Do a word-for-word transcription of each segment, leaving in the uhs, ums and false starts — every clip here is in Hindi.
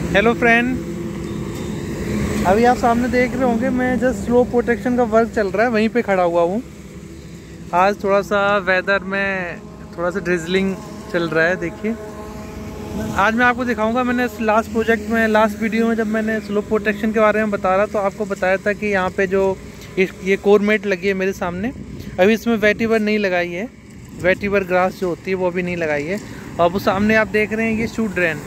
हेलो फ्रेंड, अभी आप सामने देख रहे होंगे मैं जस्ट स्लो प्रोटेक्शन का वर्क चल रहा है, वहीं पे खड़ा हुआ हूँ। आज थोड़ा सा वेदर में थोड़ा सा ड्रिजलिंग चल रहा है। देखिए, आज मैं आपको दिखाऊंगा। मैंने लास्ट प्रोजेक्ट में, लास्ट वीडियो में जब मैंने स्लो प्रोटेक्शन के बारे में बता रहा तो आपको बताया था कि यहाँ पे जो ये कोरमेट लगी है मेरे सामने, अभी इसमें वेटिवर नहीं लगाई है। वेटिवर ग्रास जो होती है वो अभी नहीं लगाई है। और वो सामने आप देख रहे हैं ये शूट ड्रेन,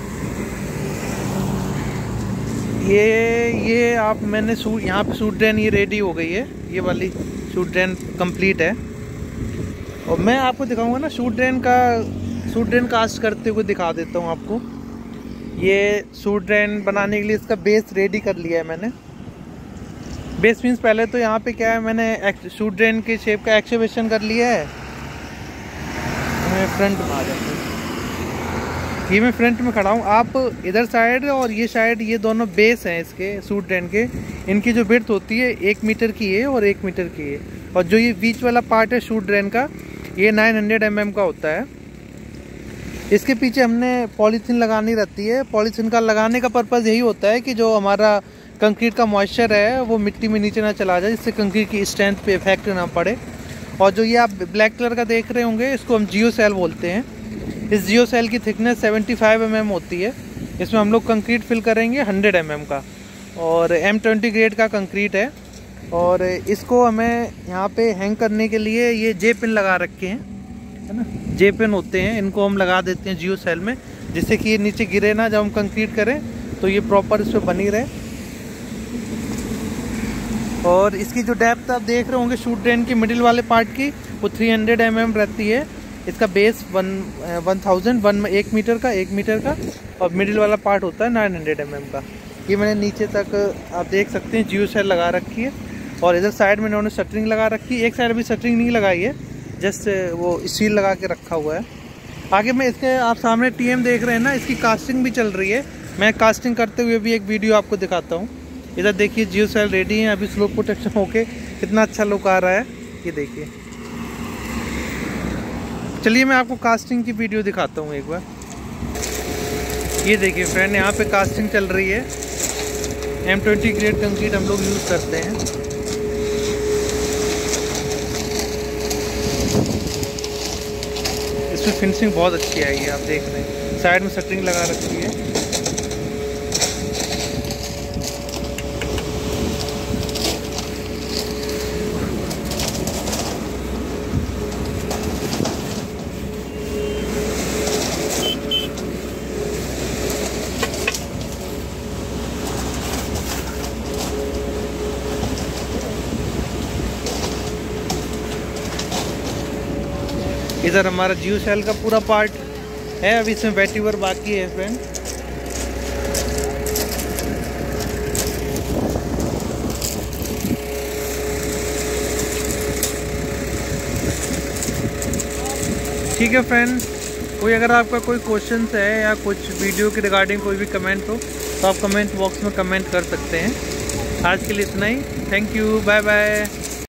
ये ये आप मैंने शूट यहाँ पे शूट ड्रेन ये रेडी हो गई है। ये वाली शूट ड्रेन कंप्लीट है। और मैं आपको दिखाऊंगा ना शूट ड्रेन का शूट ड्रेन कास्ट करते हुए दिखा देता हूँ आपको। ये शूट ड्रेन बनाने के लिए इसका बेस रेडी कर लिया है मैंने। बेस मीन्स पहले तो यहाँ पे क्या है, मैंने शूट ड्रेन के शेप का एक्सकवेशन कर लिया है। मैं फ्रंट में आ जाता हूँ, ये मैं फ्रंट में खड़ा हूँ। आप इधर साइड और ये साइड, ये दोनों बेस हैं इसके शूट ड्रेन के। इनकी जो विड्थ होती है एक मीटर की है और एक मीटर की है। और जो ये बीच वाला पार्ट है शूट ड्रेन का, ये नौ सौ एम एम का होता है। इसके पीछे हमने पॉलीथीन लगानी रहती है। पॉलीथीन का लगाने का पर्पज़ यही होता है कि जो हमारा कंक्रीट का मॉइस्चर है वो मिट्टी में नीचे ना चला जाए, जिससे कंक्रीट की स्ट्रेंथ पे इफेक्ट ना पड़े। और जो ये आप ब्लैक कलर का देख रहे होंगे, इसको हम जियो सेल बोलते हैं। इस जियो सेल की थिकनेस पचहत्तर एम एम होती है। इसमें हम लोग कंक्रीट फिल करेंगे सौ एम एम का, और एम ट्वेंटी ग्रेड का कंक्रीट है। और इसको हमें यहाँ पे हैंग करने के लिए ये जे पिन लगा रखे हैं, है ना। जे पिन होते हैं, इनको हम लगा देते हैं जियो सेल में, जिससे कि ये नीचे गिरे ना। जब हम कंक्रीट करें तो ये प्रॉपर इस पर बनी रहे। और इसकी जो डेप्थ आप देख रहे होंगे शूट ड्रेन की मिडिल वाले पार्ट की, वो तीन सौ एम एम रहती है। इसका base one one thousand one एक मीटर का एक मीटर का और मिडिल वाला पार्ट होता है नौ सौ एम एम का। ये मैंने नीचे तक आप देख सकते हैं जियो सेल लगा रखी है। और इधर साइड में इन्होंने शटरिंग लगा रखी है। एक साइड अभी शटरिंग नहीं लगाई है, जस्ट वो स्टील लगा के रखा हुआ है। आगे में इसके आप सामने टीएम देख रहे हैं ना, इसकी कास्टिंग भी चल रही है। मैं कास्टिंग करते हुए भी एक वीडियो आपको दिखाता हूँ। इधर देखिए जियो सेल रेडी है, अभी स्लो प्रोटेक्शन होके कितना अच्छा लुक आ रहा है, ये देखिए। चलिए मैं आपको कास्टिंग की वीडियो दिखाता हूँ एक बार। ये देखिए फ्रेंड, यहाँ पे कास्टिंग चल रही है। एम ट्वेंटी ग्रेड कंक्रीट हम लोग यूज़ करते हैं। इसमें फिनिशिंग बहुत अच्छी आई है, आप देख रहे हैं। साइड में शटरिंग लगा रखी है। इधर हमारा जियो सेल का पूरा पार्ट है, अभी इसमें वेटिवर बाकी है फ्रेंड। ठीक है फ्रेंड, कोई अगर आपका कोई क्वेश्चन है या कुछ वीडियो के रिगार्डिंग कोई भी कमेंट हो तो आप कमेंट बॉक्स में कमेंट कर सकते हैं। आज के लिए इतना ही। Thank you, bye bye.